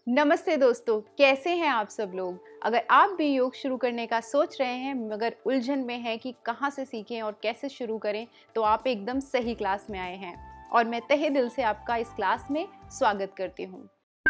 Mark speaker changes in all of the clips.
Speaker 1: नमस्ते दोस्तों, कैसे हैं आप सब लोग। अगर आप भी योग शुरू करने का सोच रहे हैं मगर उलझन में हैं कि कहाँ से सीखें और कैसे शुरू करें, तो आप एकदम सही क्लास में आए हैं और मैं तहे दिल से आपका इस क्लास में स्वागत करती हूँ।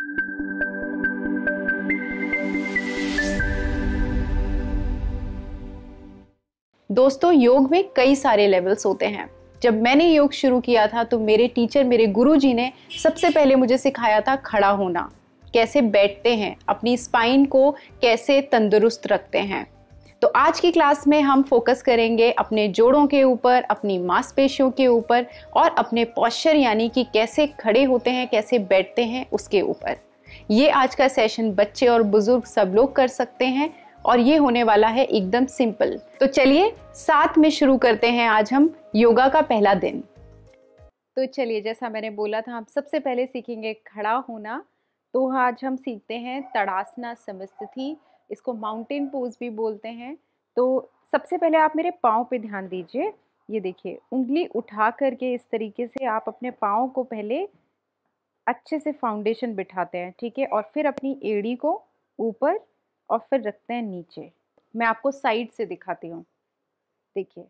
Speaker 1: दोस्तों, योग में कई सारे लेवल्स होते हैं। जब मैंने योग शुरू किया था तो मेरे टीचर, मेरे गुरुजी ने सबसे पहले मुझे सिखाया था खड़ा होना, कैसे बैठते हैं, अपनी स्पाइन को कैसे तंदुरुस्त रखते हैं। तो आज की क्लास में हम फोकस करेंगे अपने जोड़ों के ऊपर, अपनी मांसपेशियों के ऊपर और अपने पोस्चर यानी कि कैसे खड़े होते हैं, कैसे बैठते हैं उसके ऊपर। ये आज का सेशन बच्चे और बुजुर्ग सब लोग कर सकते हैं और ये होने वाला है एकदम सिंपल। तो चलिए साथ में शुरू करते हैं आज हम योगा का पहला दिन। तो चलिए, जैसा मैंने बोला था, हम सबसे पहले सीखेंगे खड़ा होना। तो आज हम सीखते हैं तड़ासना समस्थिति, इसको माउंटेन पोज भी बोलते हैं। तो सबसे पहले आप मेरे पाँव पे ध्यान दीजिए। ये देखिए, उंगली उठा करके इस तरीके से आप अपने पाँव को पहले अच्छे से फाउंडेशन बिठाते हैं, ठीक है, और फिर अपनी एड़ी को ऊपर और फिर रखते हैं नीचे। मैं आपको साइड से दिखाती हूँ। देखिए,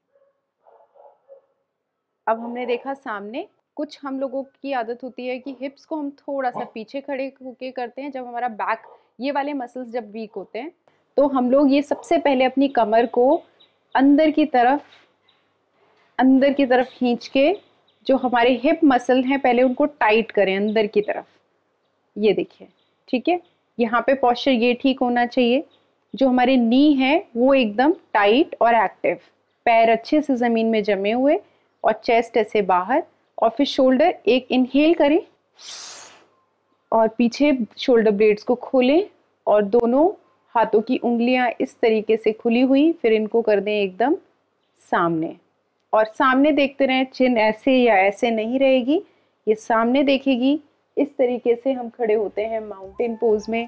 Speaker 1: अब हमने देखा सामने। कुछ हम लोगों की आदत होती है कि हिप्स को हम थोड़ा सा पीछे खड़े होके करते हैं जब हमारा बैक, ये वाले मसल्स जब वीक होते हैं। तो हम लोग ये सबसे पहले अपनी कमर को अंदर की तरफ खींच के जो हमारे हिप मसल हैं पहले उनको टाइट करें अंदर की तरफ। ये देखिए, ठीक है, यहाँ पे पोस्चर ये ठीक होना चाहिए। जो हमारे नी है वो एकदम टाइट और एक्टिव, पैर अच्छे से ज़मीन में जमे हुए और चेस्ट ऐसे बाहर। और फिर शोल्डर, एक इनहेल करें और पीछे शोल्डर ब्लेड्स को खोलें और दोनों हाथों की उंगलियां इस तरीके से खुली हुई, फिर इनको कर दें एकदम सामने और सामने देखते रहें। चिन ऐसे या ऐसे नहीं रहेगी, ये सामने देखेगी। इस तरीके से हम खड़े होते हैं माउंटेन पोज में।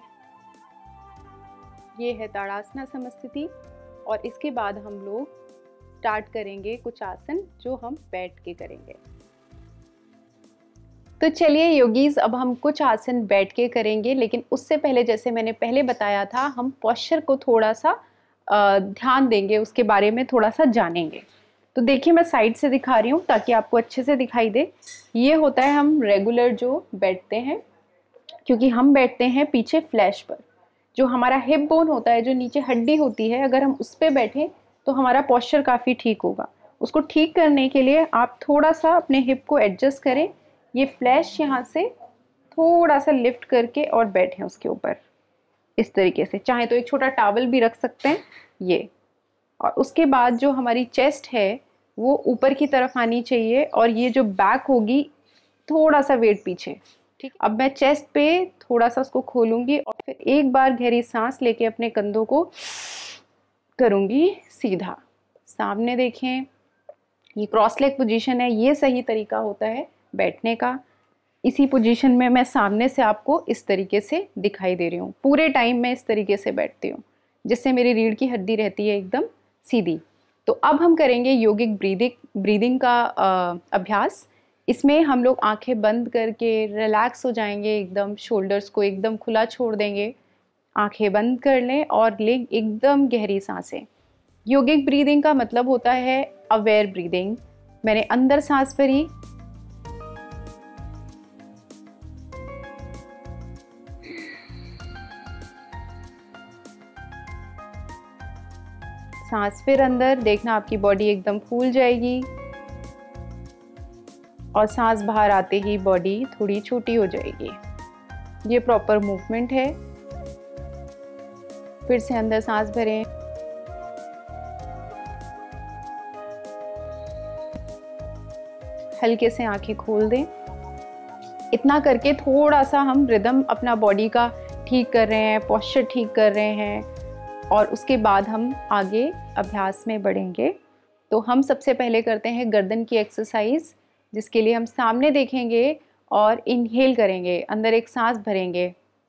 Speaker 1: ये है ताड़ासना समस्थिति। और इसके बाद हम लोग स्टार्ट करेंगे कुछ आसन जो हम बैठ के करेंगे। तो चलिए योगीज, अब हम कुछ आसन बैठ के करेंगे, लेकिन उससे पहले जैसे मैंने पहले बताया था, हम पोस्चर को थोड़ा सा ध्यान देंगे, उसके बारे में थोड़ा सा जानेंगे। तो देखिए, मैं साइड से दिखा रही हूँ ताकि आपको अच्छे से दिखाई दे। ये होता है हम रेगुलर जो बैठते हैं, क्योंकि हम बैठते हैं पीछे फ्लैश पर। जो हमारा हिप बोन होता है, जो नीचे हड्डी होती है, अगर हम उस पर बैठें तो हमारा पोस्चर काफ़ी ठीक होगा। उसको ठीक करने के लिए आप थोड़ा सा अपने हिप को एडजस्ट करें। ये फ्लैश यहाँ से थोड़ा सा लिफ्ट करके और बैठें उसके ऊपर इस तरीके से। चाहे तो एक छोटा टॉवल भी रख सकते हैं ये। और उसके बाद जो हमारी चेस्ट है वो ऊपर की तरफ आनी चाहिए और ये जो बैक होगी थोड़ा सा वेट पीछे, ठीक। अब मैं चेस्ट पे थोड़ा सा उसको खोलूंगी और फिर एक बार गहरी सांस लेके अपने कंधों को करूंगी सीधा। सामने देखें, ये क्रॉस लेग पोजीशन है, ये सही तरीका होता है बैठने का। इसी पोजीशन में मैं सामने से आपको इस तरीके से दिखाई दे रही हूँ। पूरे टाइम मैं इस तरीके से बैठती हूँ जिससे मेरी रीढ़ की हड्डी रहती है एकदम सीधी। तो अब हम करेंगे योगिक ब्रीदिंग का अभ्यास। इसमें हम लोग आंखें बंद करके रिलैक्स हो जाएंगे, एकदम शोल्डर्स को एकदम खुला छोड़ देंगे। आंखें बंद कर लें और लें एकदम गहरी सांसें। योगिक ब्रीदिंग का मतलब होता है अवेयर ब्रीदिंग। मैंने अंदर सांस भरी, सांस फिर अंदर, देखना आपकी बॉडी एकदम फूल जाएगी और सांस बाहर आते ही बॉडी थोड़ी छोटी हो जाएगी। ये प्रॉपर मूवमेंट है। फिर से अंदर सांस भरें, हल्के से आंखें खोल दें। इतना करके थोड़ा सा हम रिदम अपना बॉडी का ठीक कर रहे हैं, पोस्चर ठीक कर रहे हैं और उसके बाद हम आगे अभ्यास में बढ़ेंगे। तो हम सबसे पहले करते हैं गर्दन की एक्सरसाइज, जिसके लिए हम सामने देखेंगे और इनहेल करेंगे, अंदर एक सांस भरेंगे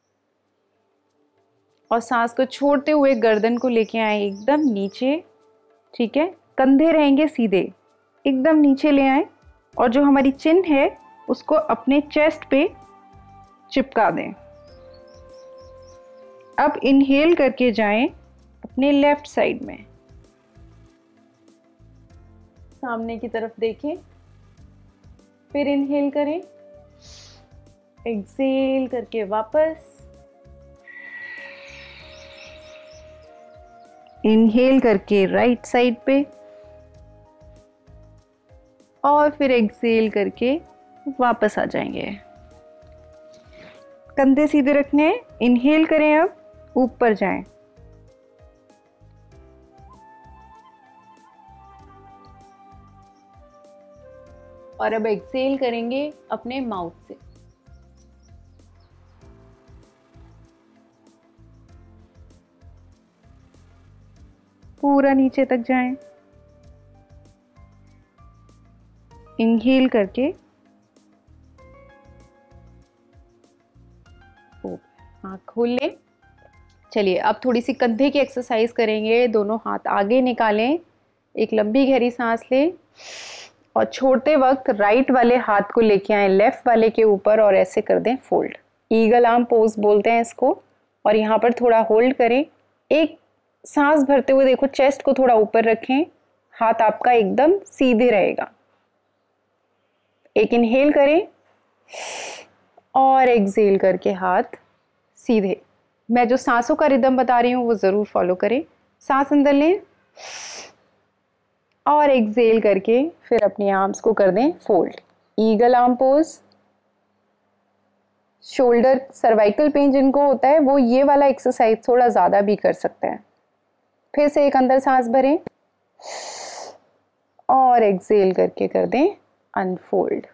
Speaker 1: और सांस को छोड़ते हुए गर्दन को लेके आए एकदम नीचे, ठीक है। कंधे रहेंगे सीधे, एकदम नीचे ले आए और जो हमारी चिन है उसको अपने चेस्ट पे चिपका दें। अब इनहेल करके जाएं अपने लेफ्ट साइड में, सामने की तरफ देखें, फिर इनहेल करें, एक्सेल करके वापस, इनहेल करके राइट साइड पे, और फिर एक्सेल करके वापस आ जाएंगे। कंधे सीधे रखने हैं, इनहेल करें, अब ऊपर जाएं, और अब एक्सेल करेंगे अपने माउथ से। पूरा नीचे तक जाएं, इनहेल करके आँख खोल लें। चलिए अब थोड़ी सी कंधे की एक्सरसाइज करेंगे। दोनों हाथ आगे निकालें, एक लंबी गहरी सांस लें, और छोड़ते वक्त राइट वाले हाथ को लेके आए लेफ्ट वाले के ऊपर और ऐसे कर दें फोल्ड। ईगल आर्म पोज बोलते हैं इसको। और यहाँ पर थोड़ा होल्ड करें। एक सांस भरते हुए देखो, चेस्ट को थोड़ा ऊपर रखें, हाथ आपका एकदम सीधे रहेगा। एक इनहेल करें और एक्सेल करके हाथ सीधे। मैं जो सांसों का रिदम बता रही हूँ वो ज़रूर फॉलो करें। सांस अंदर लें और एक्सेल करके फिर अपने आर्म्स को कर दें fold. Eagle arm pose. Shoulder cervical pain जिनको होता है वो ये वाला एक्सरसाइज थोड़ा ज़्यादा भी कर सकते हैं। फिर से एक अंदर सांस भरें और एक्सेल करके कर दें अनफोल्ड।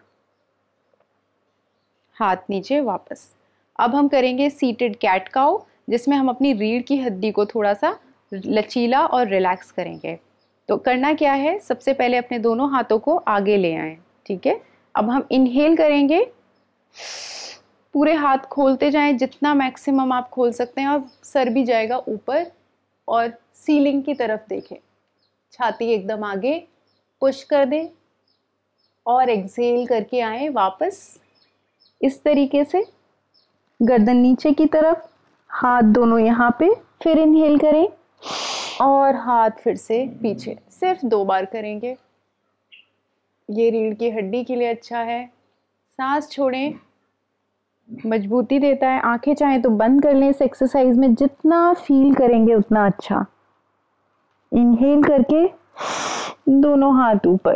Speaker 1: हाथ नीचे वापस। अब हम करेंगे सीटेड कैट काउ, जिसमें हम अपनी रीढ़ की हड्डी को थोड़ा सा लचीला और रिलैक्स करेंगे। तो करना क्या है, सबसे पहले अपने दोनों हाथों को आगे ले आएं, ठीक है। अब हम इनहेल करेंगे, पूरे हाथ खोलते जाएं जितना मैक्सिमम आप खोल सकते हैं, और सर भी जाएगा ऊपर और सीलिंग की तरफ देखें। छाती एकदम आगे पुश कर दें और एक्सेल करके आए वापस इस तरीके से, गर्दन नीचे की तरफ, हाथ दोनों यहाँ पे। फिर इनहेल करें और हाथ फिर से पीछे। सिर्फ 2 बार करेंगे, ये रीढ़ की हड्डी के लिए अच्छा है। सांस छोड़ें, मजबूती देता है। आंखें चाहें तो बंद कर लें। इस एक्सरसाइज में जितना फील करेंगे उतना अच्छा। इनहेल करके दोनों हाथ ऊपर,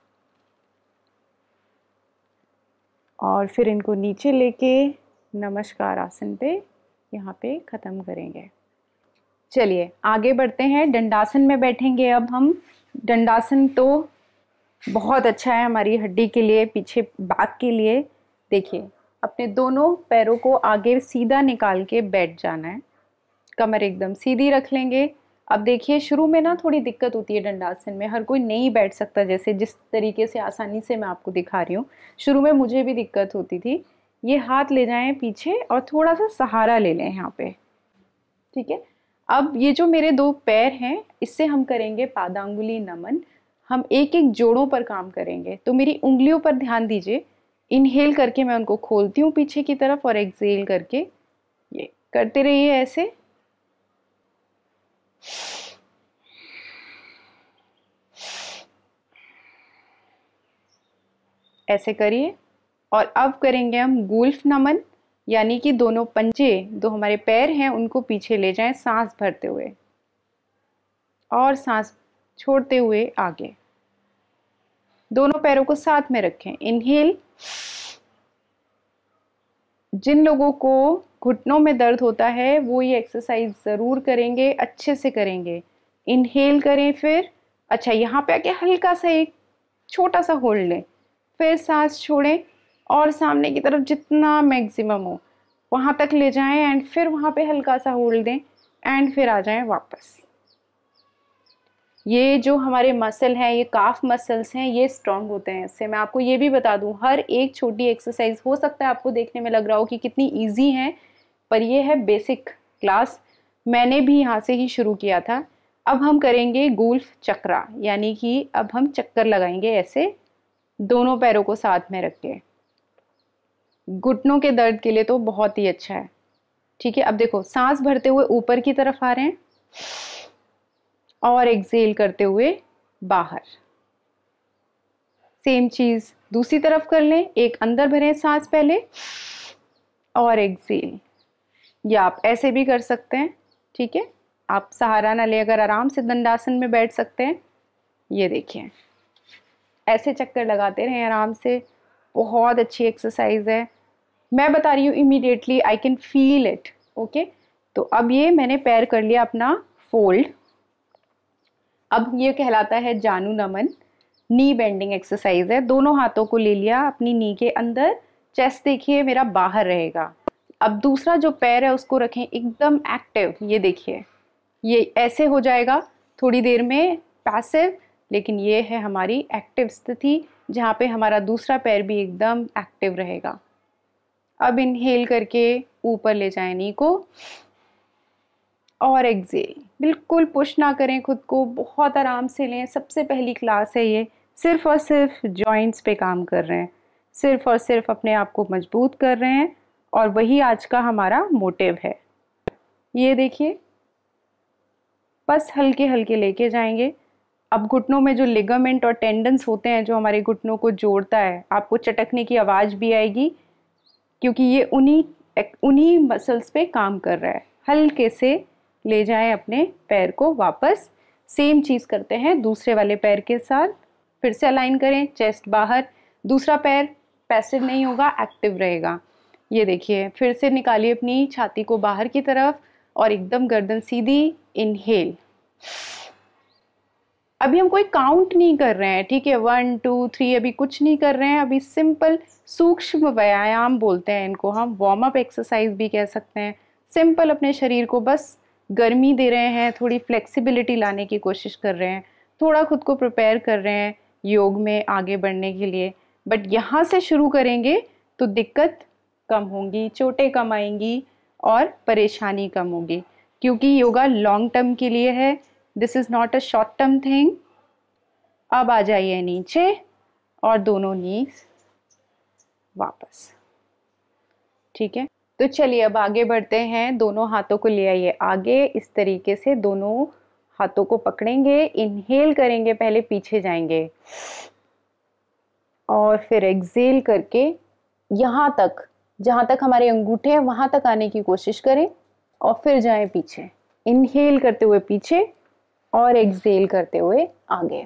Speaker 1: और फिर इनको नीचे लेके नमस्कार आसन पे यहाँ पे ख़त्म करेंगे। चलिए आगे बढ़ते हैं। दंडासन में बैठेंगे अब हम। दंडासन तो बहुत अच्छा है हमारी हड्डी के लिए, पीछे बैक के लिए। देखिए, अपने दोनों पैरों को आगे सीधा निकाल के बैठ जाना है। कमर एकदम सीधी रख लेंगे। अब देखिए, शुरू में ना थोड़ी दिक्कत होती है दंडासन में, हर कोई नहीं बैठ सकता जैसे जिस तरीके से आसानी से मैं आपको दिखा रही हूँ। शुरू में मुझे भी दिक्कत होती थी। ये हाथ ले जाएं पीछे और थोड़ा सा सहारा ले लें यहाँ पे, ठीक है। अब ये जो मेरे 2 पैर हैं, इससे हम करेंगे पादांगुली नमन। हम एक एक जोड़ों पर काम करेंगे, तो मेरी उंगलियों पर ध्यान दीजिए। इनहेल करके मैं उनको खोलती हूँ पीछे की तरफ, और एक्सेल करके ये करते रहिए ऐसे। ऐसे करिए। और अब करेंगे हम गुल्फ नमन, यानी कि दोनों पंजे, जो हमारे पैर हैं, उनको पीछे ले जाएं सांस भरते हुए और सांस छोड़ते हुए आगे। दोनों पैरों को साथ में रखें। इनहेल। जिन लोगों को घुटनों में दर्द होता है वो ये एक्सरसाइज ज़रूर करेंगे, अच्छे से करेंगे। इनहेल करें, फिर अच्छा यहाँ पे आके हल्का सा एक छोटा सा होल्ड लें, फिर सांस छोड़ें और सामने की तरफ जितना मैक्सिमम हो वहाँ तक ले जाएं, एंड फिर वहाँ पे हल्का सा होल्ड दें, एंड फिर आ जाएं वापस। ये जो हमारे मसल हैं, ये काफ मसल्स हैं, ये स्ट्रांग होते हैं इससे। मैं आपको ये भी बता दूं, हर एक छोटी एक्सरसाइज हो सकता है आपको देखने में लग रहा हो कि कितनी इजी है, पर ये है बेसिक क्लास। मैंने भी यहाँ से ही शुरू किया था। अब हम करेंगे गुल्फ चक्रा, यानी कि अब हम चक्कर लगाएंगे ऐसे दोनों पैरों को साथ में रख के। घुटनों के दर्द के लिए तो बहुत ही अच्छा है, ठीक है, अब देखो सांस भरते हुए ऊपर की तरफ आ रहे हैं और एक्सेल करते हुए बाहर। सेम चीज दूसरी तरफ कर लें, एक अंदर भरें सांस पहले और एक्सेल। या आप ऐसे भी कर सकते हैं, ठीक है, आप सहारा ना ले अगर आराम से दंडासन में बैठ सकते हैं। ये देखिए ऐसे चक्कर लगाते रहें आराम से, बहुत अच्छी एक्सरसाइज है। मैं बता रही हूँ immediately I can feel it. Okay, तो अब ये मैंने पैर कर लिया अपना फोल्ड। अब ये कहलाता है जानू नमन, नी बेंडिंग एक्सरसाइज है। दोनों हाथों को ले लिया अपनी नी के अंदर, चेस्ट देखिए मेरा बाहर रहेगा। अब दूसरा जो पैर है उसको रखें एकदम एक्टिव। ये देखिए ये ऐसे हो जाएगा थोड़ी देर में पैसिव, लेकिन ये है हमारी एक्टिव स्थिति जहाँ पे हमारा दूसरा पैर भी एकदम एक्टिव रहेगा। अब इनहेल करके ऊपर ले जाएं नी को और एक्सेल। बिल्कुल पुश ना करें खुद को, बहुत आराम से लें। सबसे पहली क्लास है ये, सिर्फ और सिर्फ जॉइंट्स पे काम कर रहे हैं, सिर्फ और सिर्फ अपने आप को मजबूत कर रहे हैं, और वही आज का हमारा मोटिव है। ये देखिए बस हल्के हल्के लेके जाएंगे। अब घुटनों में जो लिगामेंट और टेंडन्स होते हैं जो हमारे घुटनों को जोड़ता है, आपको चटकने की आवाज़ भी आएगी क्योंकि ये उन्हीं मसल्स पे काम कर रहा है। हल्के से ले जाएं अपने पैर को वापस। सेम चीज़ करते हैं दूसरे वाले पैर के साथ। फिर से अलाइन करें, चेस्ट बाहर, दूसरा पैर पैसिव नहीं होगा, एक्टिव रहेगा। ये देखिए फिर से निकालिए अपनी छाती को बाहर की तरफ और एकदम गर्दन सीधी। इनहेल। अभी हम कोई काउंट नहीं कर रहे हैं, ठीक है, 1 2 3 अभी कुछ नहीं कर रहे हैं। अभी सिंपल सूक्ष्म व्यायाम बोलते हैं इनको, हम वार्म अप एक्सरसाइज भी कह सकते हैं। सिंपल अपने शरीर को बस गर्मी दे रहे हैं, थोड़ी फ्लेक्सिबिलिटी लाने की कोशिश कर रहे हैं, थोड़ा खुद को प्रिपेयर कर रहे हैं योग में आगे बढ़ने के लिए। बट यहाँ से शुरू करेंगे तो दिक्कत कम होंगी, चोटें कम आएंगी और परेशानी कम होगी, क्योंकि योगा लॉन्ग टर्म के लिए है। This is not a short term thing. अब आ जाइए नीचे और दोनों नी वापस, ठीक है। तो चलिए अब आगे बढ़ते हैं। दोनों हाथों को ले आइए आगे, इस तरीके से दोनों हाथों को पकड़ेंगे, इनहेल करेंगे, पहले पीछे जाएंगे और फिर एक्सेल करके यहाँ तक, जहाँ तक हमारे अंगूठे हैं वहाँ तक आने की कोशिश करें और फिर जाएं पीछे। इनहेल करते हुए पीछे और एक्सेल करते हुए आगे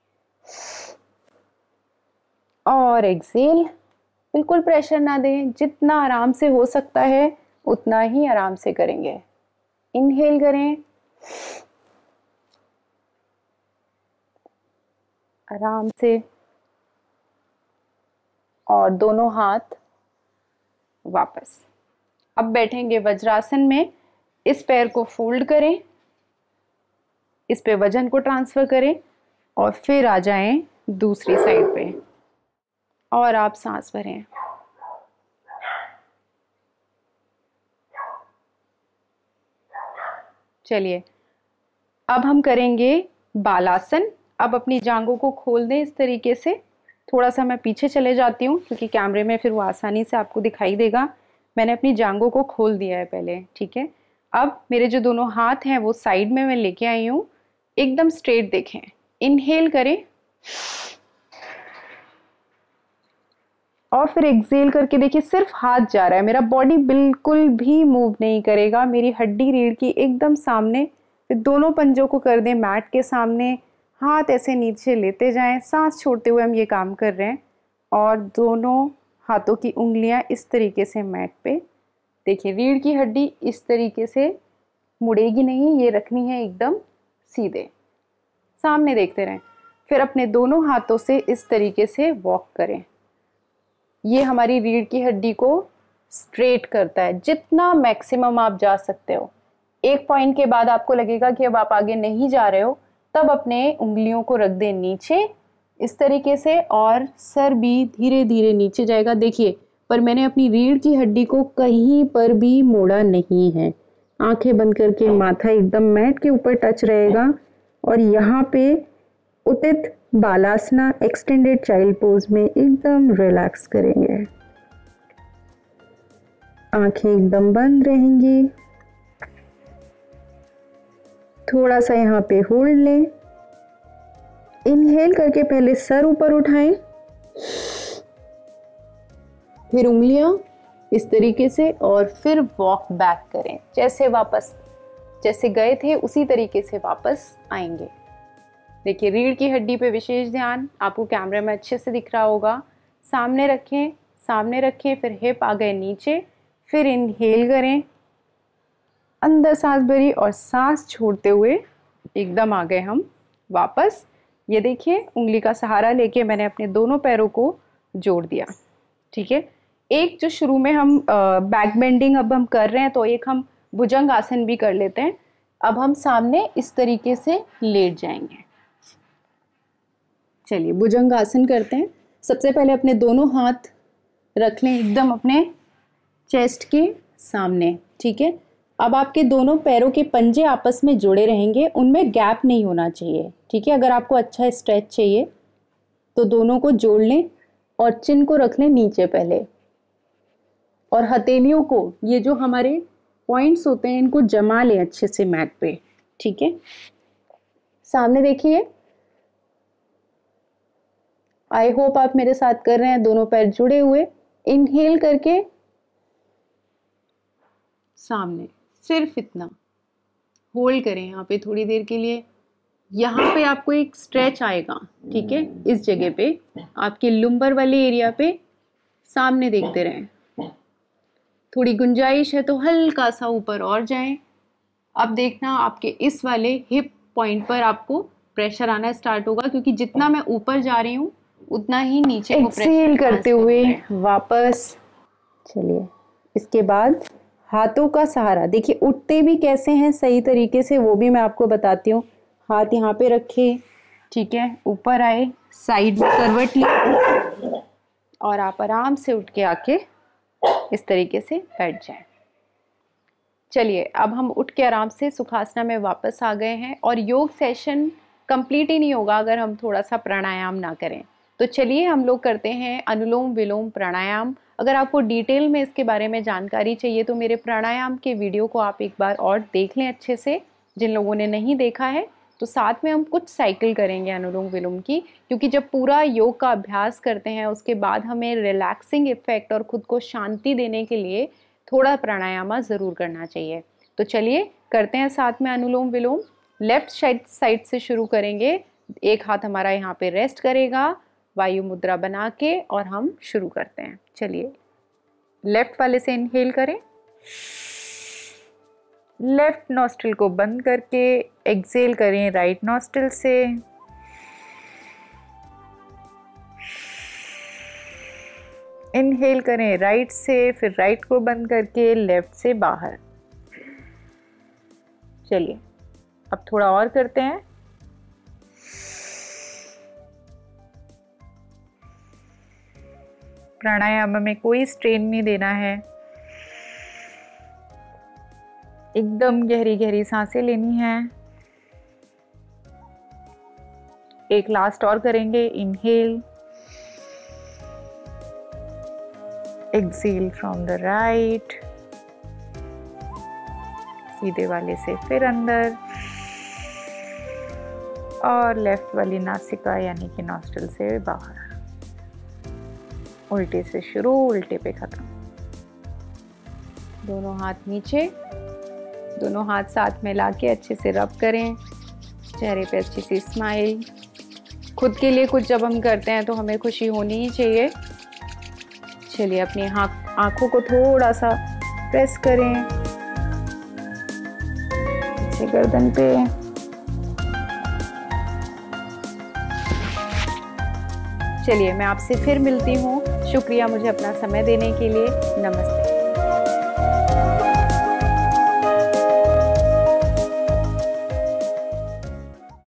Speaker 1: और एक्सेल। बिल्कुल प्रेशर ना दें, जितना आराम से हो सकता है उतना ही आराम से करेंगे। इनहेल करें, आराम से, और दोनों हाथ वापस। अब बैठेंगे वज्रासन में। इस पैर को फोल्ड करें, इस पे वजन को ट्रांसफर करें और फिर आ जाएं दूसरी साइड पे और आप सांस भरें। चलिए अब हम करेंगे बालासन। अब अपनी जांघों को खोल दें इस तरीके से। थोड़ा सा मैं पीछे चले जाती हूँ क्योंकि कैमरे में फिर वो आसानी से आपको दिखाई देगा। मैंने अपनी जांघों को खोल दिया है पहले, ठीक है। अब मेरे जो दोनों हाथ हैं वो साइड में मैं लेके आई हूँ, एकदम स्ट्रेट देखें। इनहेल करें और फिर एक्सेल करके देखिए सिर्फ हाथ जा रहा है, मेरा बॉडी बिल्कुल भी मूव नहीं करेगा। मेरी हड्डी रीढ़ की एकदम सामने। फिर दोनों पंजों को कर दें मैट के सामने, हाथ ऐसे नीचे लेते जाएं, सांस छोड़ते हुए हम ये काम कर रहे हैं। और दोनों हाथों की उंगलियां इस तरीके से मैट पे। देखिए रीढ़ की हड्डी इस तरीके से मुड़ेगी नहीं, ये रखनी है एकदम सीधे, सामने देखते रहें। फिर अपने दोनों हाथों से इस तरीके से वॉक करें। ये हमारी रीढ़ की हड्डी को स्ट्रेट करता है, जितना मैक्सिमम आप जा सकते हो। एक पॉइंट के बाद आपको लगेगा कि अब आप आगे नहीं जा रहे हो, तब अपने उंगलियों को रख दें नीचे इस तरीके से और सर भी धीरे धीरे नीचे जाएगा। देखिए पर मैंने अपनी रीढ़ की हड्डी को कहीं पर भी मोड़ा नहीं है। आंखें बंद करके माथा एकदम मैट के ऊपर टच रहेगा और यहाँ पे Utthita Balasana extended child pose में एकदम रिलैक्स करेंगे। आंखें एकदम बंद रहेंगी। थोड़ा सा यहाँ पे होल्ड लें। इनहेल करके पहले सर ऊपर उठाएं, फिर उंगलियां इस तरीके से और फिर वॉक बैक करें। जैसे गए थे उसी तरीके से वापस आएंगे। देखिए रीढ़ की हड्डी पे विशेष ध्यान, आपको कैमरे में अच्छे से दिख रहा होगा। सामने रखें, फिर हिप आ गए नीचे, फिर इनहेल करें, अंदर सांस भरी और सांस छोड़ते हुए एकदम आ गए हम वापस। ये देखिए उंगली का सहारा लेके मैंने अपने दोनों पैरों को जोड़ दिया। ठीक है, एक जो शुरू में हम बैक बेंडिंग अब हम कर रहे हैं, तो एक हम भुजंग आसन भी कर लेते हैं। अब हम सामने इस तरीके से लेट जाएंगे। चलिए भुजंग आसन करते हैं। सबसे पहले अपने दोनों हाथ रख लें एकदम अपने चेस्ट के सामने। ठीक है, अब आपके दोनों पैरों के पंजे आपस में जुड़े रहेंगे, उनमें गैप नहीं होना चाहिए। ठीक है, अगर आपको अच्छा स्ट्रेच चाहिए तो दोनों को जोड़ लें और चिन को रख लें नीचे पहले, और हथेलियों को, ये जो हमारे पॉइंट्स होते हैं, इनको जमा लें अच्छे से मैट पे। ठीक है, सामने देखिए। आई होप आप मेरे साथ कर रहे हैं, दोनों पैर जुड़े हुए। इनहेल करके सामने, सिर्फ इतना होल्ड करें यहाँ पे थोड़ी देर के लिए। यहाँ पे आपको एक स्ट्रेच आएगा। ठीक है, इस जगह पे आपके लुम्बर वाले एरिया पे सामने देखते रहें। थोड़ी गुंजाइश है तो हल्का सा ऊपर और जाएं। अब देखना आपके इस वाले हिप पॉइंट पर आपको प्रेशर आना स्टार्ट होगा, क्योंकि जितना मैं ऊपर जा रही हूँ उतना ही नीचे को प्रेशर करते हुए वापस। चलिए, इसके बाद हाथों का सहारा, देखिए उठते भी कैसे हैं सही तरीके से वो भी मैं आपको बताती हूँ। हाथ यहाँ पे रखे, ठीक है, ऊपर आए, साइड में करवट ली और आप आराम से उठ के आके इस तरीके से बैठ जाएं। चलिए, अब हम उठ के आराम से सुखासना में वापस आ गए हैं, और योग सेशन कंप्लीट ही नहीं होगा अगर हम थोड़ा सा प्राणायाम ना करें। तो चलिए हम लोग करते हैं अनुलोम विलोम प्राणायाम। अगर आपको डिटेल में इसके बारे में जानकारी चाहिए तो मेरे प्राणायाम के वीडियो को आप एक बार और देख लें अच्छे से, जिन लोगों ने नहीं देखा है। तो साथ में हम कुछ साइकिल करेंगे अनुलोम विलोम की, क्योंकि जब पूरा योग का अभ्यास करते हैं उसके बाद हमें रिलैक्सिंग इफेक्ट और खुद को शांति देने के लिए थोड़ा प्राणायाम ज़रूर करना चाहिए। तो चलिए करते हैं साथ में अनुलोम विलोम। लेफ्ट साइड से शुरू करेंगे। एक हाथ हमारा यहाँ पे रेस्ट करेगा वायु मुद्रा बना के, और हम शुरू करते हैं। चलिए, लेफ्ट वाले से इनहेल करें, लेफ्ट नॉस्ट्रिल को बंद करके एक्सेल करें राइट नॉस्ट्रिल से। इनहेल करें राइट से, फिर राइट को बंद करके लेफ्ट से बाहर। चलिए, अब थोड़ा और करते हैं। प्राणायाम में कोई स्ट्रेन नहीं देना है, एकदम गहरी गहरी सांसें लेनी है। एक लास्ट और करेंगे। Inhale, exhale from the right, सीधे वाले से फिर अंदर, और लेफ्ट वाली नासिका यानी कि नॉस्ट्रिल से बाहर। उल्टे से शुरू, उल्टे पे खत्म। दोनों हाथ नीचे, दोनों हाथ साथ में लाके अच्छे से रब करें। चेहरे पे अच्छी सी स्माइल। खुद के लिए कुछ जब हम करते हैं तो हमें खुशी होनी ही चाहिए। चलिए, अपनी आंखों को थोड़ा सा प्रेस करें पीछे गर्दन पे। चलिए, मैं आपसे फिर मिलती हूँ। शुक्रिया मुझे अपना समय देने के लिए। नमस्ते।